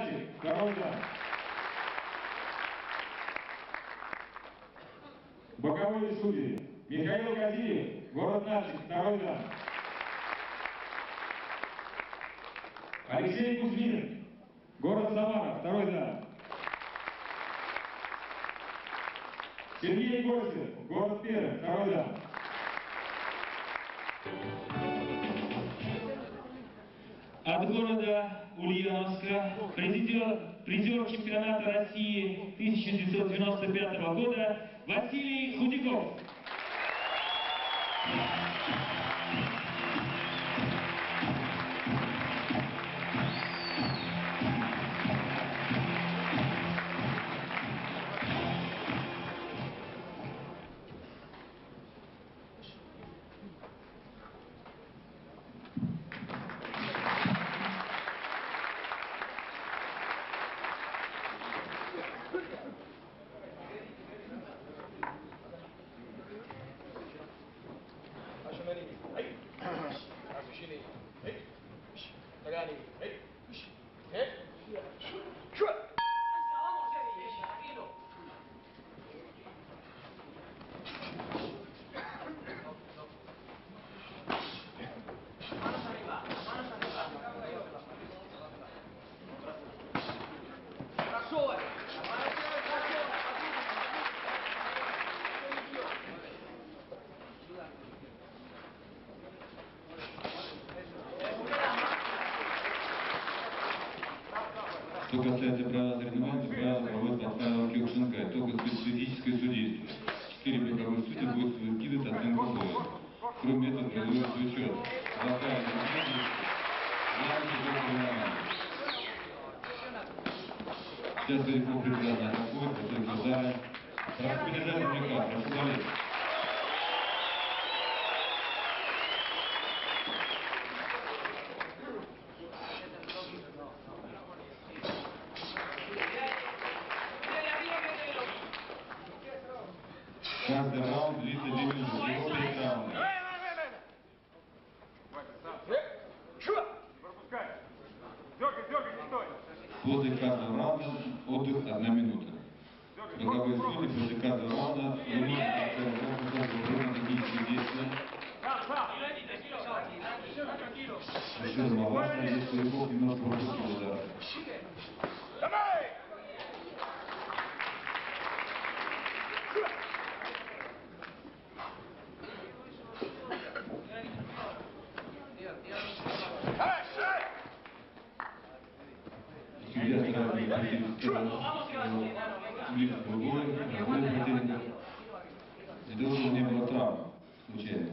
Начик, второй дан. Боковые судьи. Михаил Кадиев, город Начик, второй дан. Алексей Кузьмин, город Самара, второй дан. Сергей Гостев, город Пермь, второй дан. От города Ульяновска призер чемпионата России 1995 года Василий Худяков. Что касается правил соревнований, правила проводит под правилом Кёкшенка, только специфическое судейство. 4 боковых судьи будут выкидывать оценку условий. Кроме этого, производится учет. Плохая соревнование, явно соревнование. Сейчас Горьков прекрасно атакует, после удара. Прошу поддержать приказ, прошу болеть. Каждый раунд длится 2 минуты, всего 5 раундов. После каждого раунда отдых 1 минута. Боковые судьи после каждого раунда выносят технические действия. Еще маловато, здесь Поляков немножко пропустил удар. Судья старается ближе к другой, противника. Для того, чтобы не было травм случайно.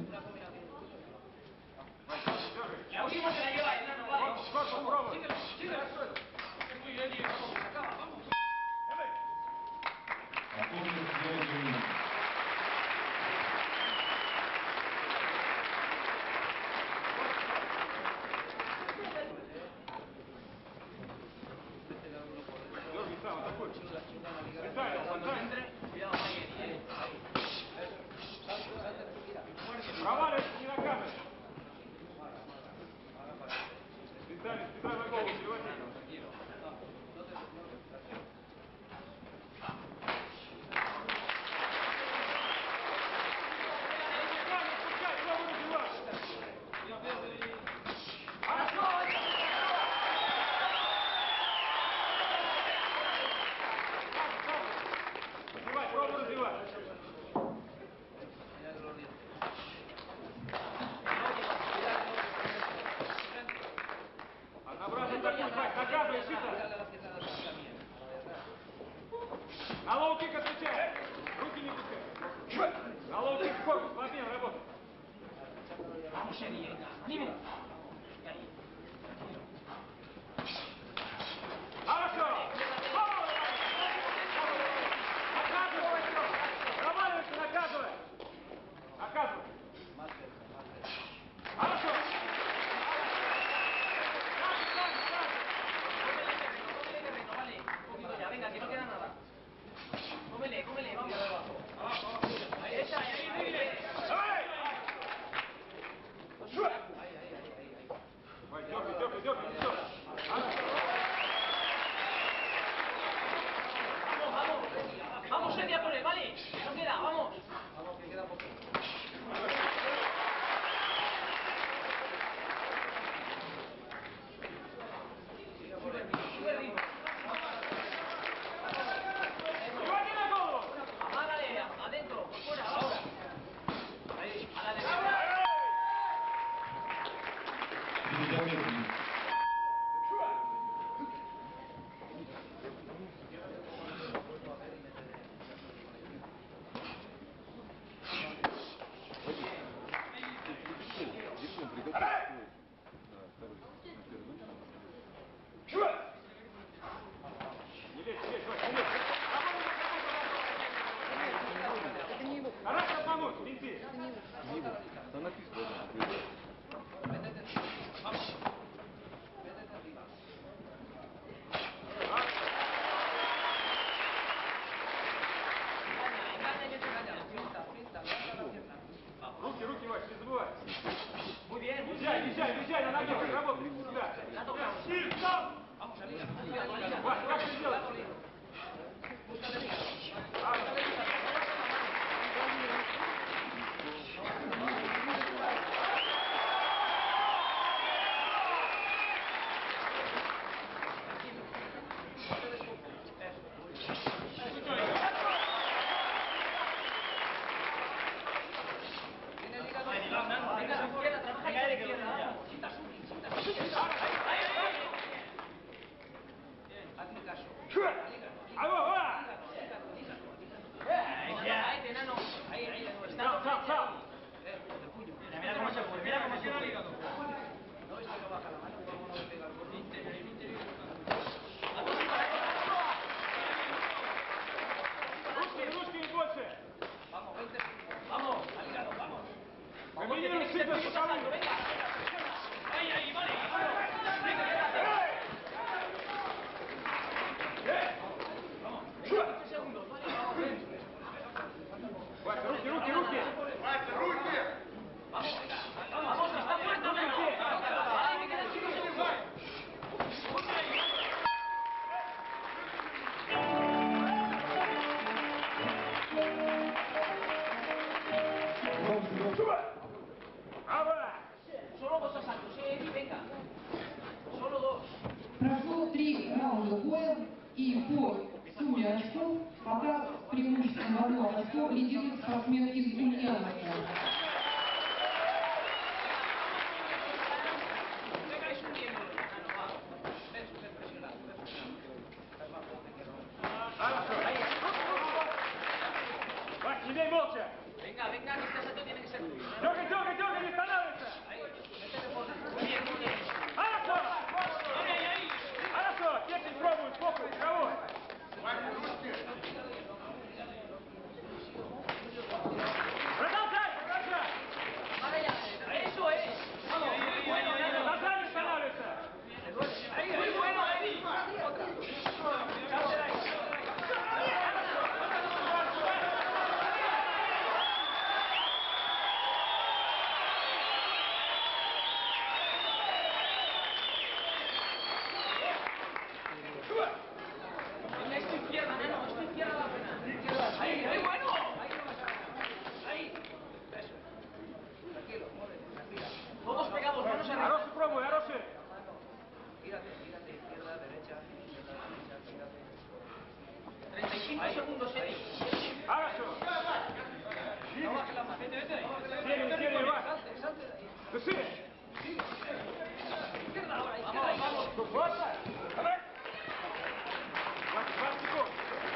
Проваливайся, не наказывай. Специально на голову переводи. Пробуй развивать. Однообразно такой, наказывай, Сита. На лоу-кик отвечай. Руки не пускай. На лоу-кик скорость, плотнее работай. Хорошо. Наказывай. Проваливайся, наказывай. Наказывай. Хорошо. Venga, que no queda nada. Cómele, vamos. Ahí está, ahí. Ahí. Незаметный. Хорошо помочь, лети. Там написано. Руки, Вась, не забывай. Езжай на ноге, работай. Сюда. Вась, как ты делаешь? Mira cómo se fue, mira cómo se fue. No ves que no baja la mano, cómo no le pega el golpe. Interior. Ручки больше. Vamos, 20 segundos. Vamos, al hígado, vamos. Комбинируй сильно шаговую. Venga. Ahí, vale. Venga, quédate. Vamos, 15 segundos, vale, vamos, ven. Вася, руки. Vamos, venga. Vamos, está muerto, venga. Ahí, que quedan 5 segundos. Solo 2 asaltos, venga. Solo 2. Прошло 3 раунда боя, и по сумме очков пока с преимуществом в одно очко лидирует спортсмен из Ульяновска. Venga, subiéndolo. Ven, presiona. Вась, не бей молча. Venga, que este asalto tiene que ser tuyo. Дергай, не останавливайся. Ahí, métete por dentro. Muy bien. Хорошо. Ahí. Хорошо, техник пробует, фокус, кого? Продолжай. Eso es. Vamos, muy bueno, Nano. Назад не останавливайся. Ahí, muy bueno, Eddie. Otra. Venga, es tu izquierda, Nano, es tu izquierda la buena. Ahí, bueno. Ahí. Eso. Tranquilo, tranquila. Todos pegados, manos arriba. Хороший пробуй, хороший. Gírate, izquierda, derecha, gírate. 35 segundos, Eddie. Хорошо. No bajes la mano. Сильный, Вась. Salte de ahí. Дыши. Izquierda ahora, izquierda. Vamos. Давай. Вась, секунд.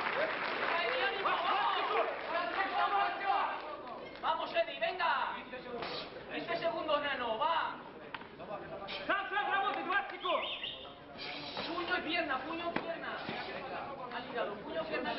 Vamos, Eddie, venga. 20 segundos, Nano, va. Сам, работай, 20 секунд. Puño y pierna. Al hígado, puño, pierna.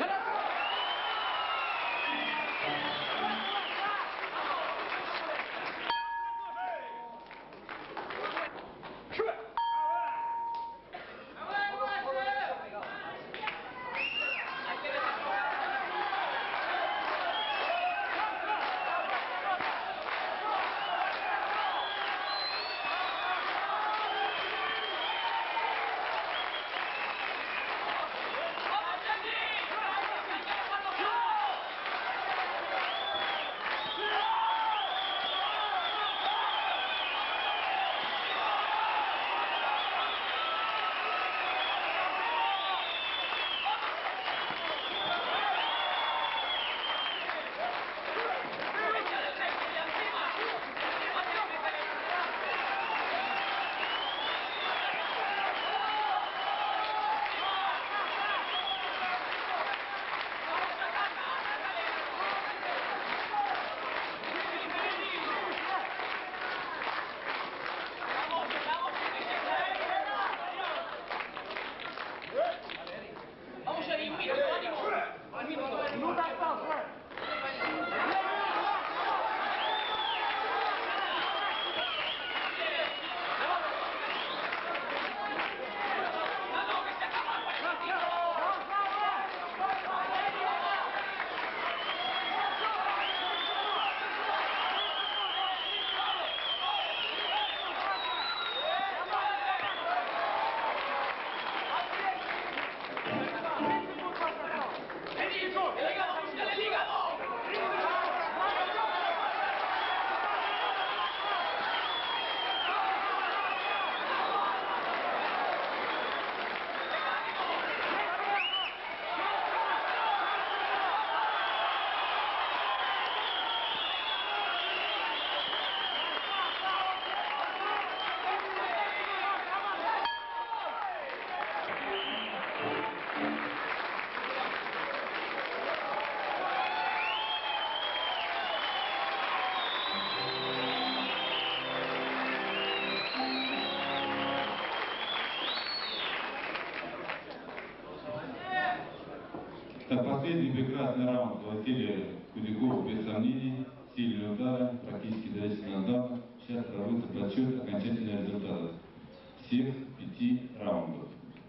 Так, последний прекрасный раунд Василия Худякова, без сомнений, сильные удары, практически дальше нокдаун. Сейчас проводится подсчет окончательных результатов всех 5 раундов.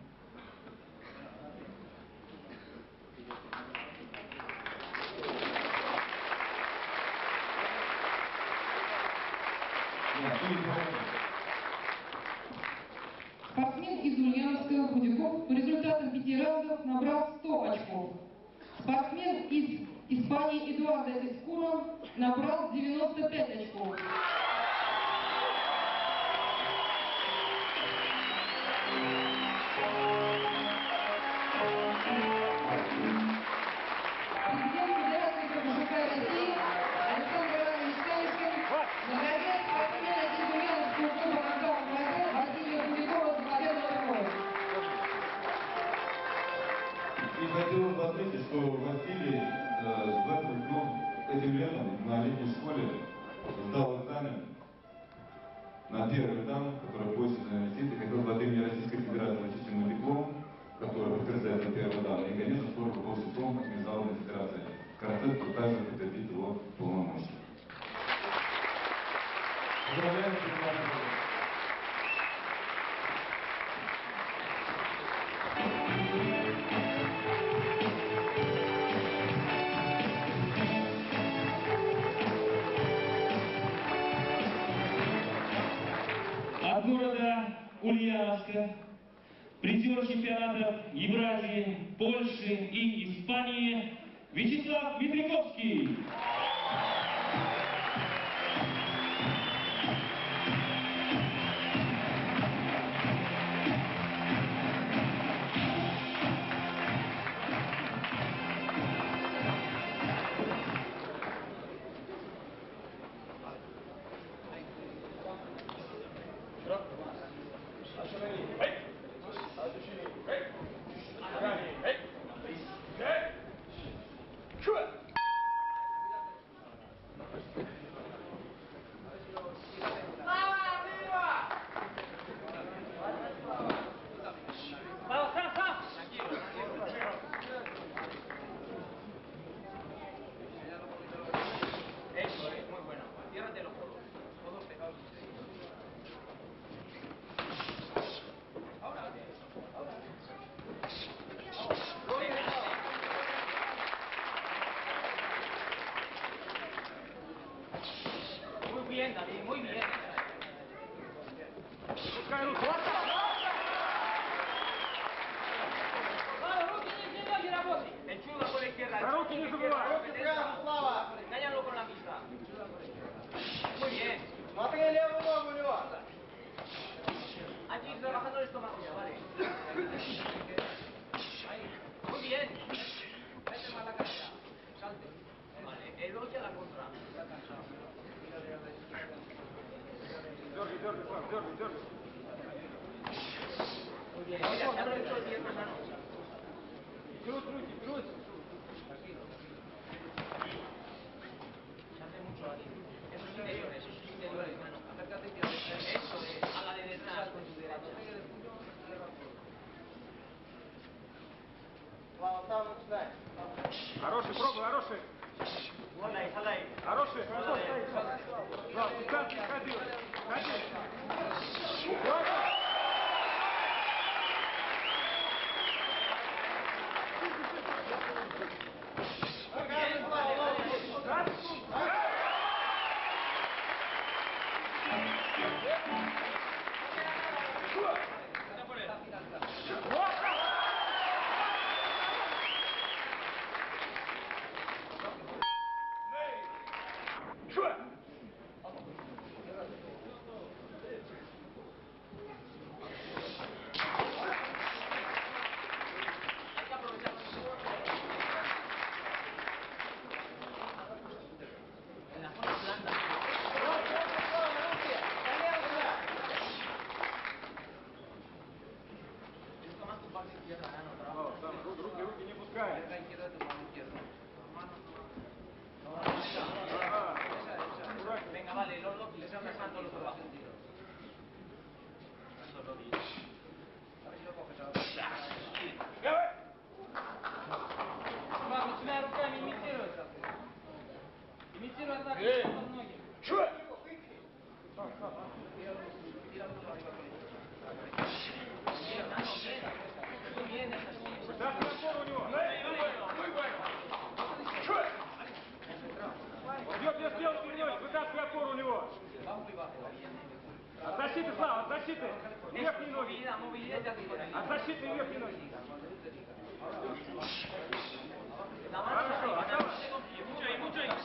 Спортсмен из Ульяновска Худяков по результатам 5 раундов набрал 100 очков. Спортсмен из Испании Эдуардо Эскуро набрал 95 очков. Президент Федерации КПШК России Александр Александрович наградил спортсмена из Ульяновского клуба «Нокдаун ВРД» Василия Худякова за победу в спорте. И хотел бы отметить, что Василий этим летом на летней школе сдал экзамен на первый дан, который больше университет, и хотел бы от имени Российской Федерации вручить ему диплом, который подтверждает на первый дан. И, конечно, скоро был диплом от Международной Федерации карате, также подтвердит его полномочия. Поздравляем, от города Ульяновска, призер чемпионатов Евразии, Польши и Испании Вячеслав Ветряковский. Eso es, muy bueno. Ciérrate los codos. Codos pegados. Ahora. Muy bien, David, muy bien. El chulo por la izquierda. Руки не забывай. Engáñalo con la pista. Muy bien. Смотри левую ногу у него. Hay que ir trabajando el estómago ya, vale. Ahí. Muy bien. Vete más la cabeza. Salte. Vale, el 2 y a la contra. Está cansado. Дергай, Слав, дергай. Muy bien. Oye, se abre mucho el pie más sano. Круть руки, круть. Tranquilo. Se hace mucho aquí. Esos interiores, mano. Acércate y eso es. A la de detrás con tu derecha. Слава, сам начинай. Хороший, пробуй, хороший. Садай. Хороший. Слав, ходи. En la zona blanda. Toma tu parte izquierda, Nano. Trabaja. Руки не пускай. Izquierda, izquierda, tu mano izquierda. Venga, vale, los dos, les están pasando los abajo. A ver si lo coges ahora. Верхние ноги. Movilidad ya te pone ahí. От защиты верхние ноги. Хорошо, mucho ahí, mucho ahí.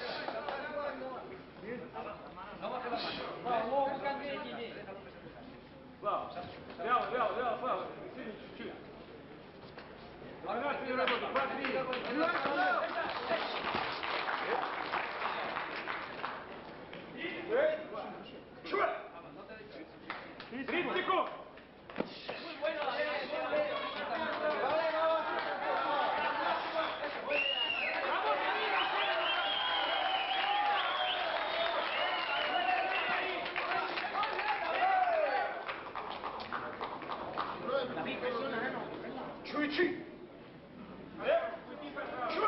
No bajes la mano. Ловко, конкретнее. Слава, вяло, Слава. Сильно чуть-чуть. Координация не работает. Чего? 30 секунд. Muy bueno, Чуть-чуть. Чего?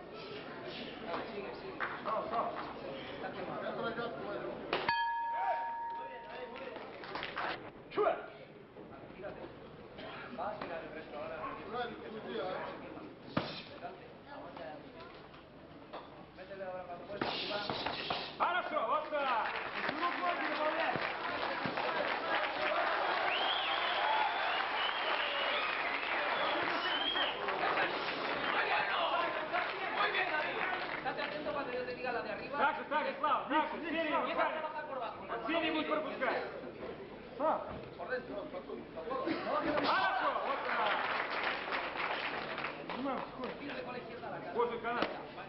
Чего? Хорошо, вот так. Ноги добавляй. Так же, Слава, так же, серию руками. Серию будешь пропускать. Хорошо, вот так. Возле каната.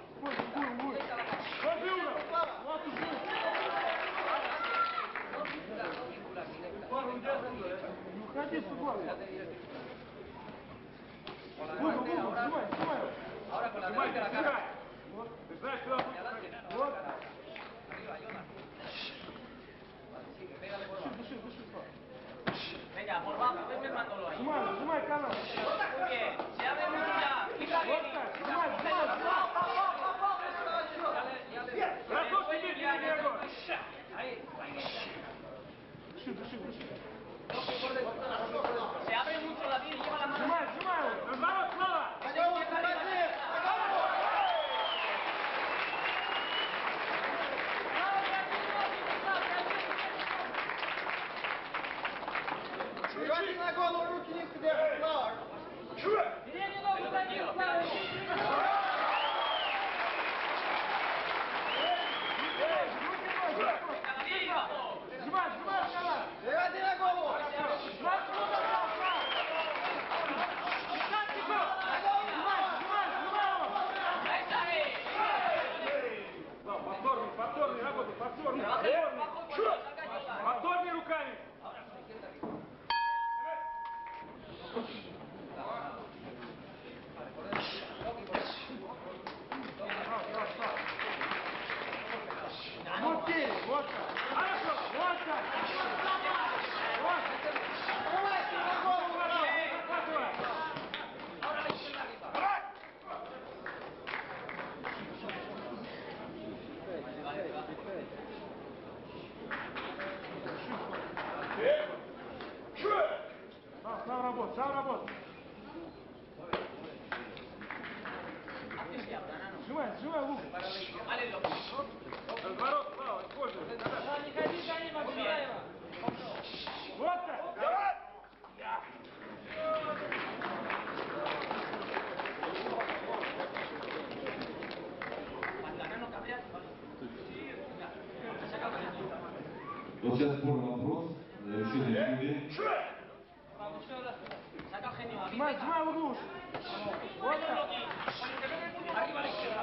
Возле угол. Ну ходи с угла. Сжимай. Ты знаешь, куда он. Вот. Дыши, Слава. Venga, por abajo, ven firmándolo ahí. Сжимай канал. Muy bien, se abre mucho ya. Fija bien. Ростовский бит, не огонь. Ahí. Дыши. Se abre mucho la piel, lleva la mano. Сжимай его. Разворот, Слава. Давайте на голову, руки низко держи, Слава. Чего? Переднюю ногу задел, Слава. Сжимай, канал. Давайте на голову. Повторный работа, повторный. Повторный руками. Вот так. Хорошо, вот так. Вот. Давайте на голову. Сам работа. Сжимай лук. Разворот, Слава, используй. Не ходи за ним, отсюда его. Вот так. Давай. Вот сейчас спорный вопрос, завершение судей. Saca el genio. Сжимай в углу. Вот так. Arriba a la izquierda.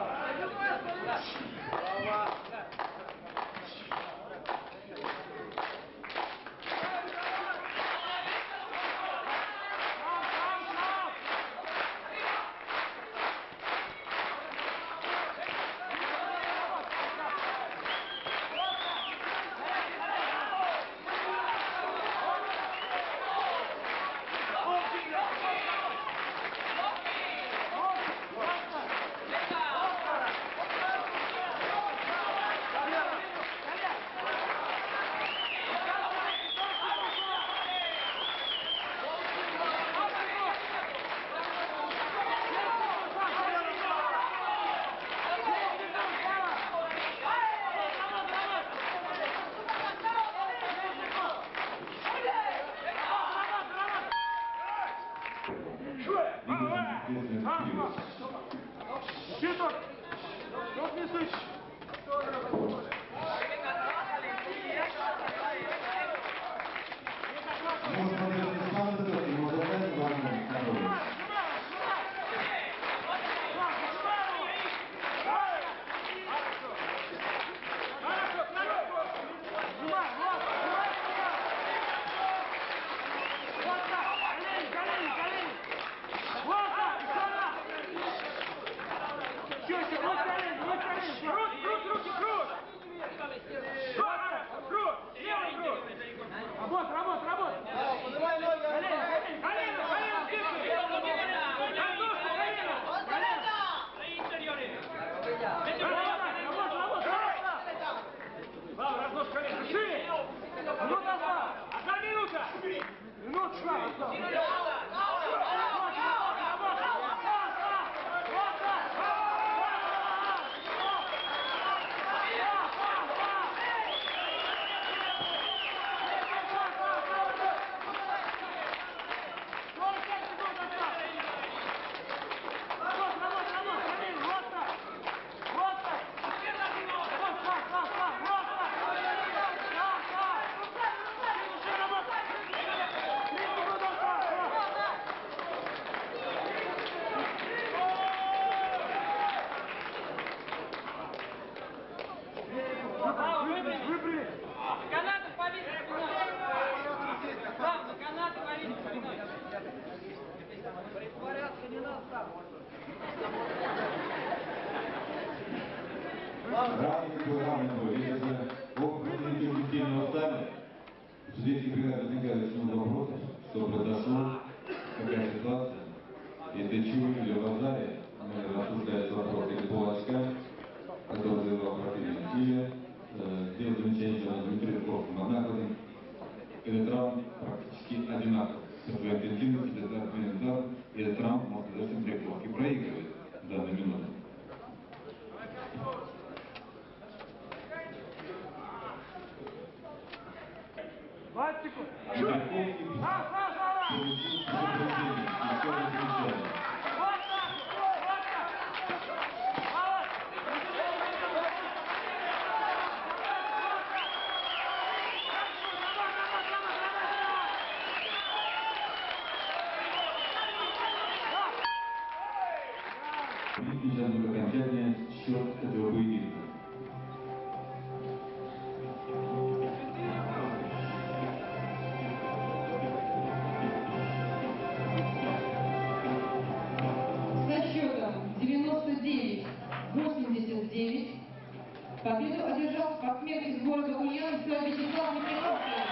Читок! Вот не слышишь! Здесь всегда возникает много вопросов, что произошло, какая ситуация. Если чего видели в Азаре, обсуждается вопрос или полочка, который завоевал противник, или здесь замечание на Дмитриевковском. Однако этот раунд практически одинаков по своей интенсивности, и этот раунд, можно сказать, Дмитриевковский проигрывает в данную минуту. Мальчику! Сейчас будет окончательный счет этого поединка. Со счетом 99-89 победу одержал спортсмен из города Ульяновска Вячеслав Михайловский.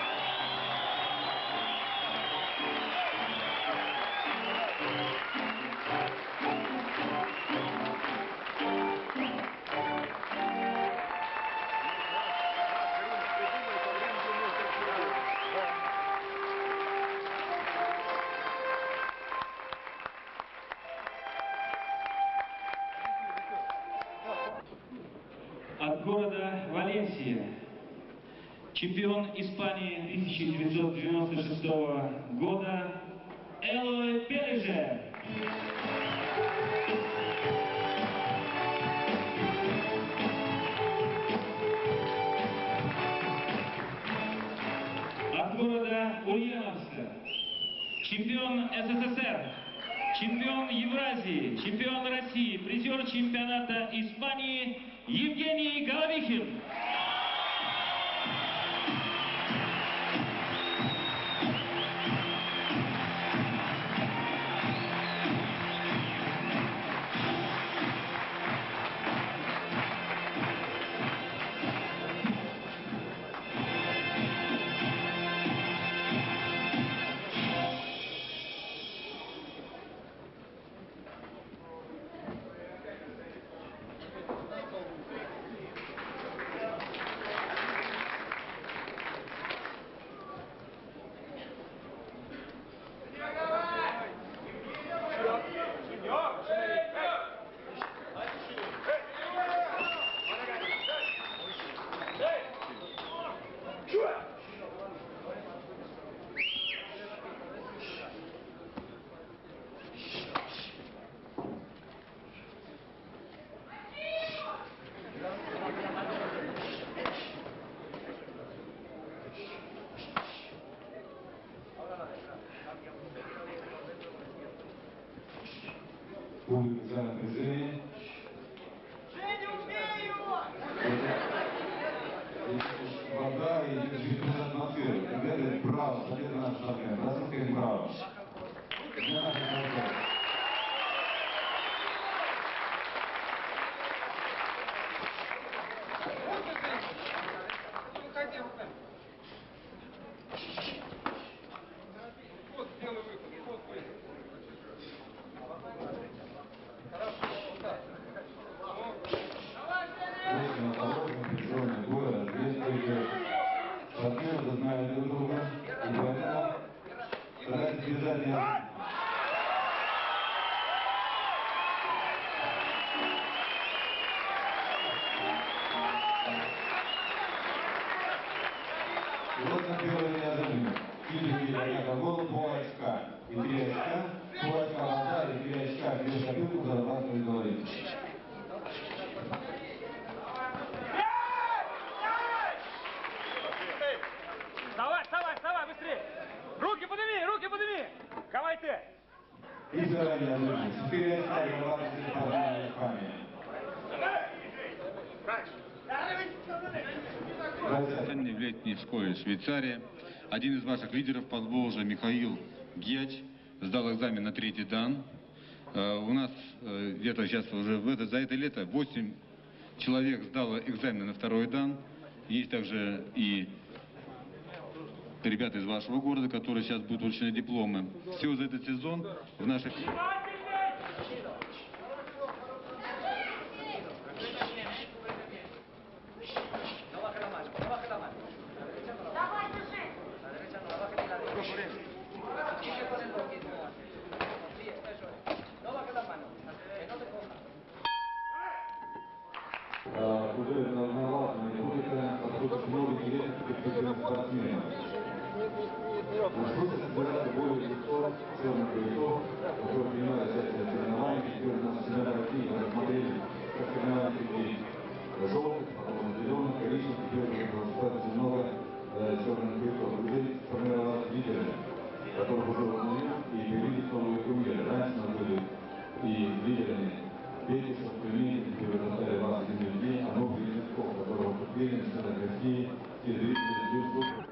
От города Валенсия, чемпион Испании 1996 года Элой Пележе. От города Ульяновска, чемпион СССР, чемпион Евразии, чемпион России, призер чемпионата Испании Евгений Головихин. публика за напряжение. Вода и движение атмосферы. Ребята, браво, победа наша спортсмен. Бразильская браво. Для наших спортсменов. Вот сделай выход, вот выход. Очень осторожно, напряженный бой, разведка идет. Партнеры знают друг друга, и поэтому стараются бежать неожиданно. И вот на первое неожиданно. Физики, однако, голову пол очка. И 3 очка, пол очка вода, и 3 очка без копилку зарабатывает говорит. Вставай, вставай, вставай, быстрее! Руки подними! Давай ты! И вторая неожиданность. 4 очка зарабатывает партнер Испании. В летней школе Швейцария. Один из ваших лидеров Поволжья, Михаил Гьяч, сдал экзамен на 3-й дан. У нас где-то сейчас уже за это лето 8 человек сдало экзамен на 2-й дан. Есть также и ребята из вашего города, которые сейчас будут вручены дипломы. Всего за этот сезон в наших... Уже налаженная публика, подходит много интересных перспективных спортсменов. Насколько собирается более 200 черных боевиков, которые принимают участие в соревнованиях. Теперь у нас чемпионат России мы рассмотрели как соревнования среди желтых, потом зеленых, коричневых. Теперь уже достаточно много черных боевиков. Уже сформировалась лидеры, которых уже узнают и появились новые кумиры. Раньше мы были и лидерами Петишев, Племенников, которые достали вас из людей, а новых языков, которые выступления в чемпионате России, все зрители ждут.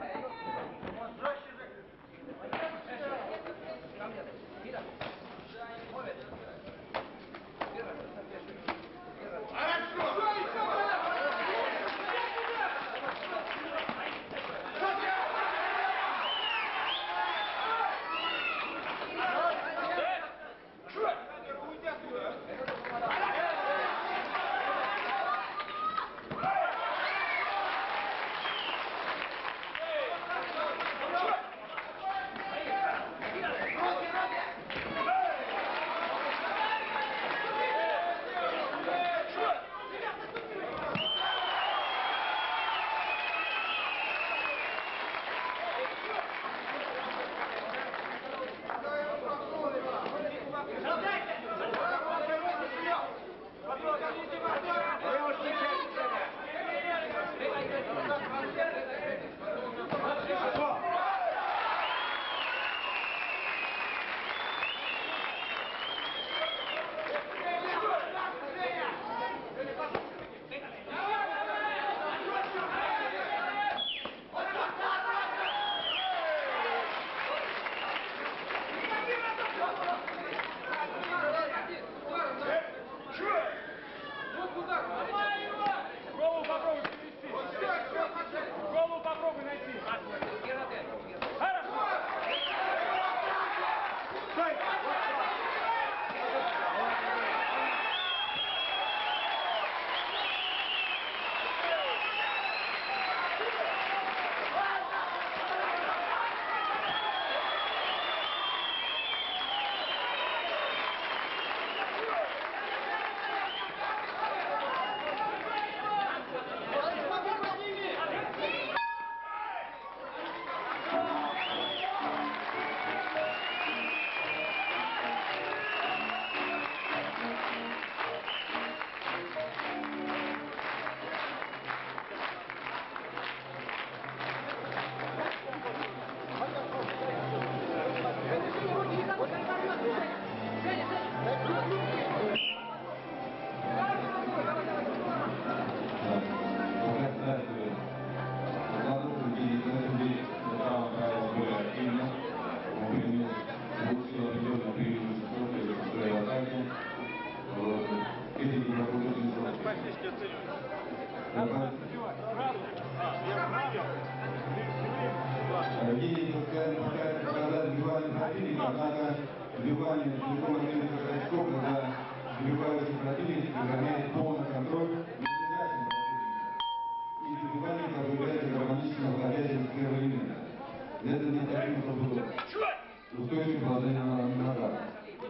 сохраняет полный контроль над ближайшим противником и добивание позволяет гармонично выходить из первого элемента. Для этого необходимо, чтобы устойчивое положение на ногах.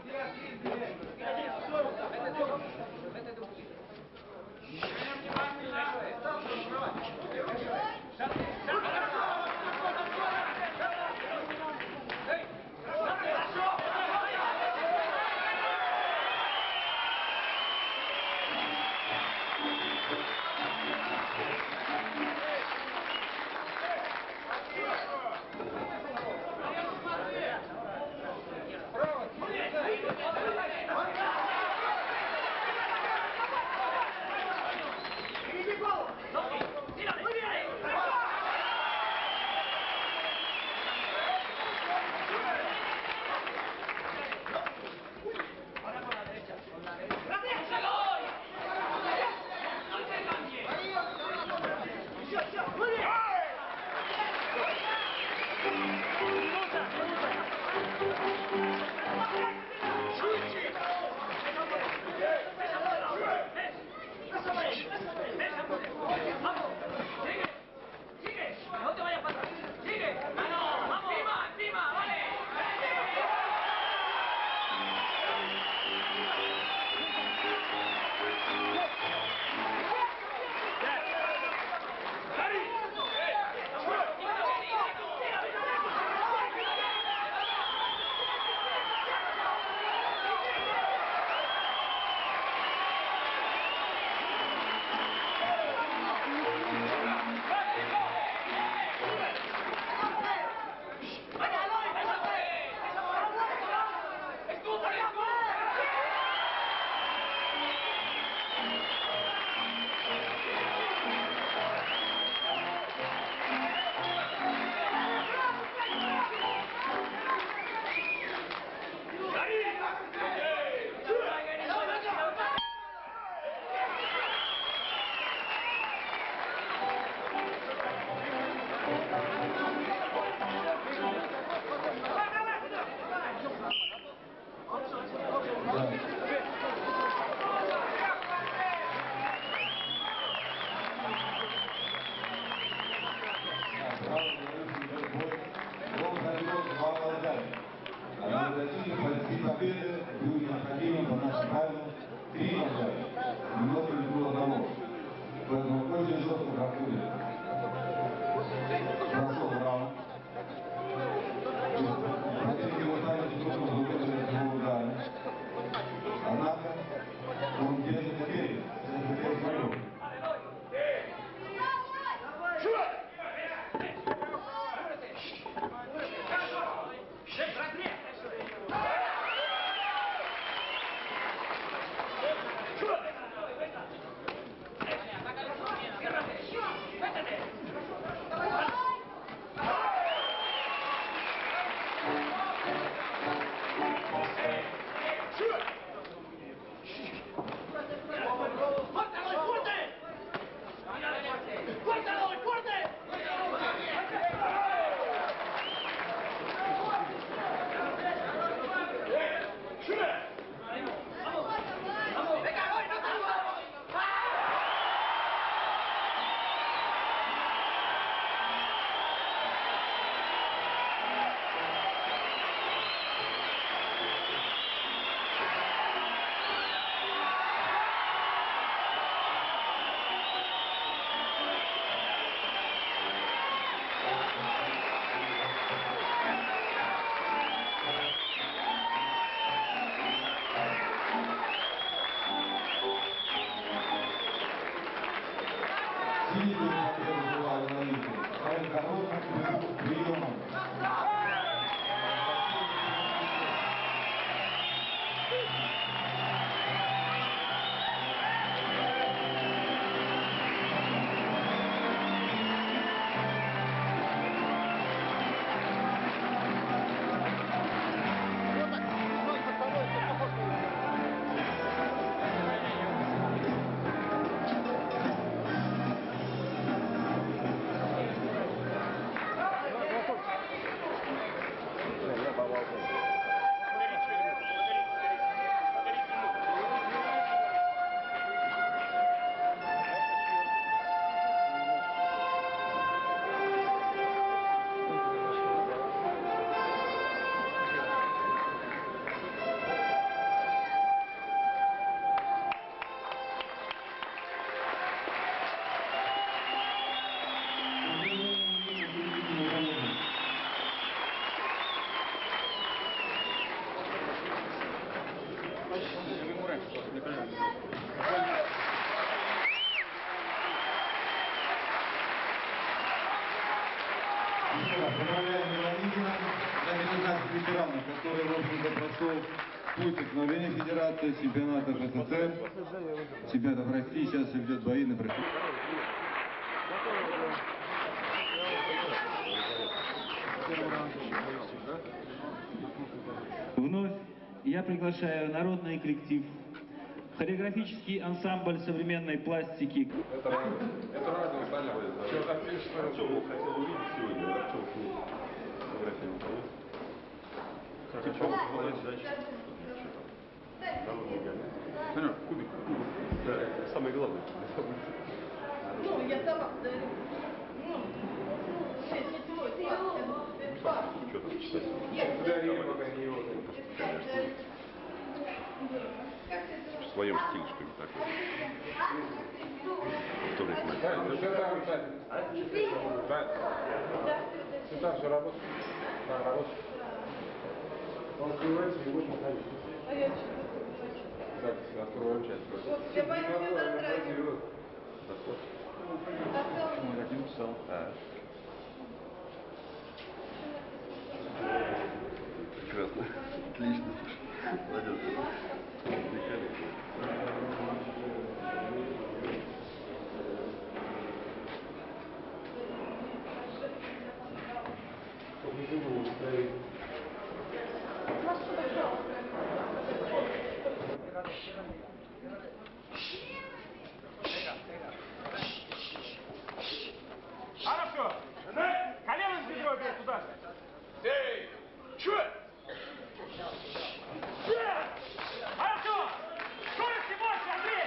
Победы будет необходимо по нашим правилам 3 ножа. Немного не было одного. Поэтому очень жестко проходит. Прошел раунд. Противник его ставит трудно выдержать его удары. Однако он держит теперь. Это теперь свое. Поздравляем Леонидина. Это один из наших ветеранов, который, в общем-то, прошел путь становления Федерации, чемпионатов СССР, чемпионатов России. Сейчас ведет бои на профессиональном. Вновь я приглашаю народный коллектив, хореографический ансамбль современной пластики. Это разные сами. Артем хотел увидеть сегодня, Артем фотографию не проводит. Санек, кубик. Да, самое главное. Ну, я сама. Что там читать? В своем стиле что-нибудь такое. Кто Там все работает. Там работает. Он открывается, не будет находить. А я что-то Так, откроем часть. вот, я пойду сюда тратить. Мы так не написал. Прекрасно. Отлично. Молодец. Хорошо. Коленом бедро бей туда же. Эй, чё? Хорошо. Скорости больше, Андрей.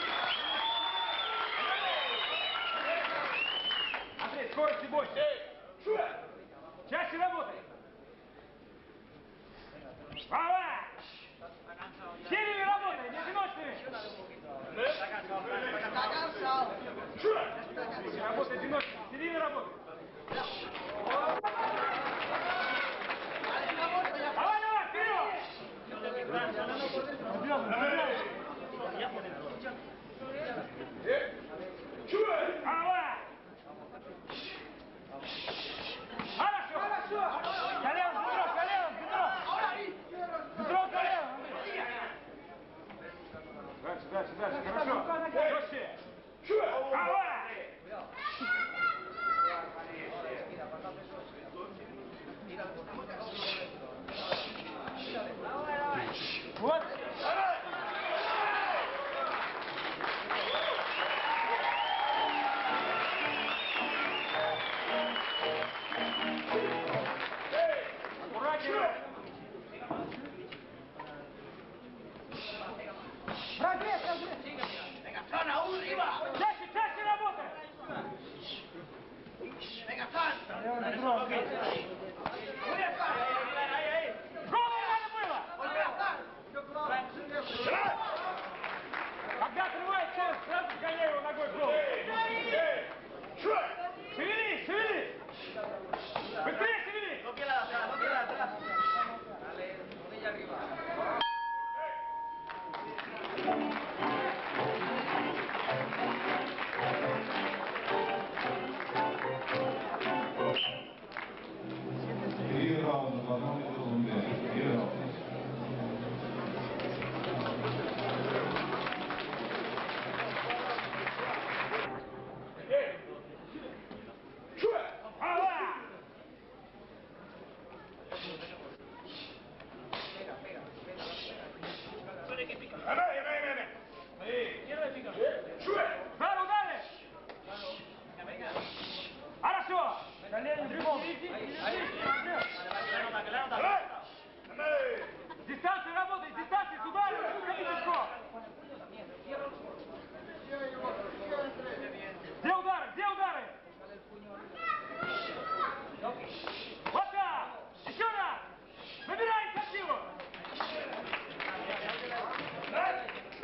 Андрей, скорости больше. Эй, чё? Чаще работай. Давай. Сильными работай, не одиночными. Чё? Работай одиночными, сильными работай. Давай, давай, вперед! Давай! Хорошо! Коленом, бедро! Бедро, коленом! Дальше, хорошо! Жестче! Давай! Вот! Аккуратнее! Прогресс! Чаще работай! Голову надо было! Когда отрывается, сразу гоняй его ногой в голову. Шевелись! Быстрее шевелись! Три раунда в одном секунде. Три раунда. Удар, удары! Хорошо! Колени бегом! Дистанцию работай, дистанцию, с ударом, ходи пешком! Где удары? Вот так! Еще раз! Набирай инициативу!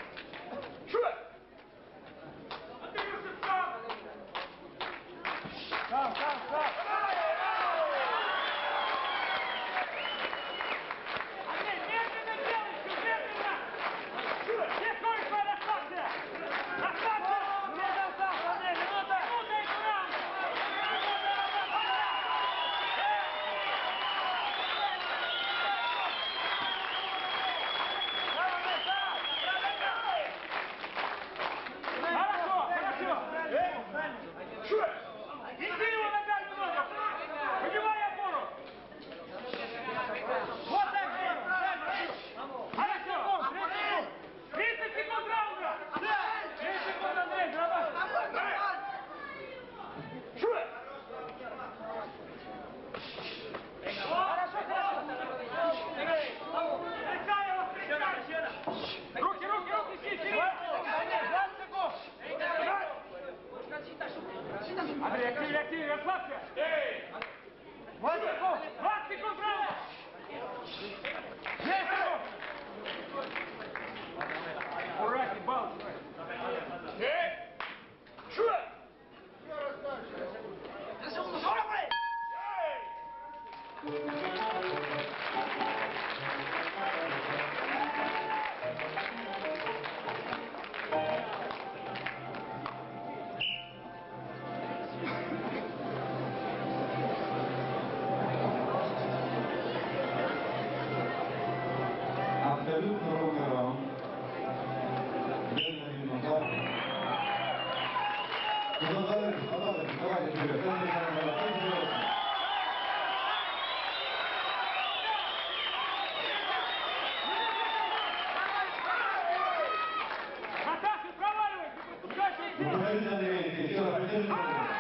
расслабься! 20 секунд! 20 секунд, право! 10 секунд! Аккуратней, балл! Абсолютно ровный раунд. Давайте вперед. Атаку проваливай! Не пропускай! Еще раз, придержите.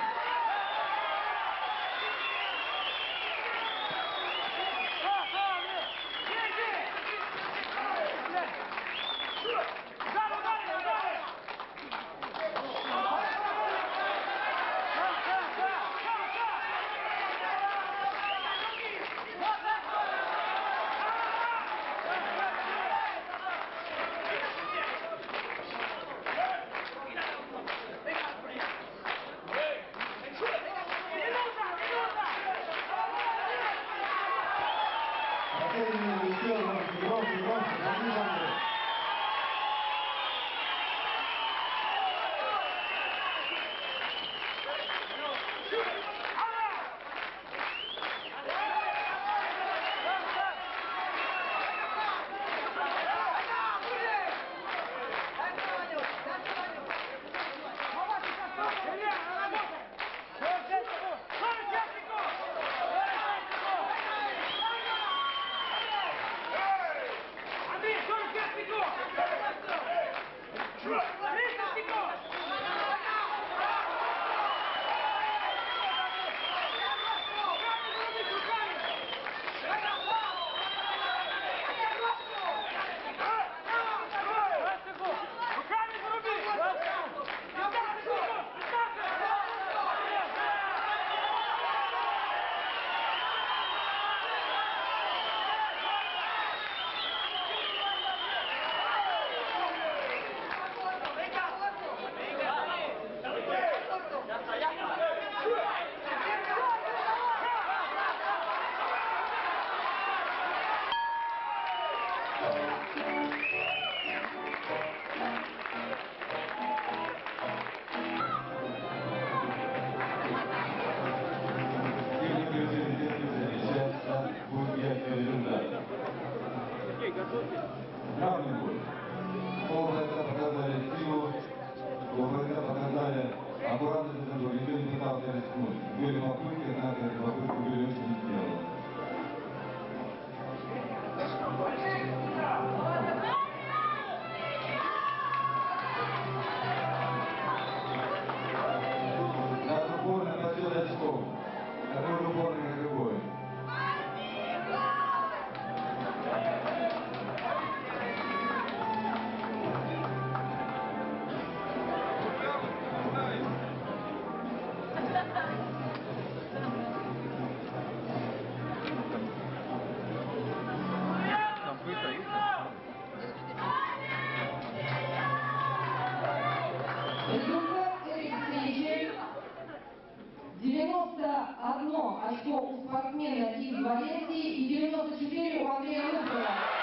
Равный бой. Оба это показали силу, оба это показали аккуратность за собой. Никто не пытался рискнуть. Были попытки, однако эти попытки были очень сделаны. Наш упорный подсчет очков. Такой же упорный, как и бой. Результат этой встречи: 91 очко у спортсмена из Валенсии и 94 у Андрея Русского.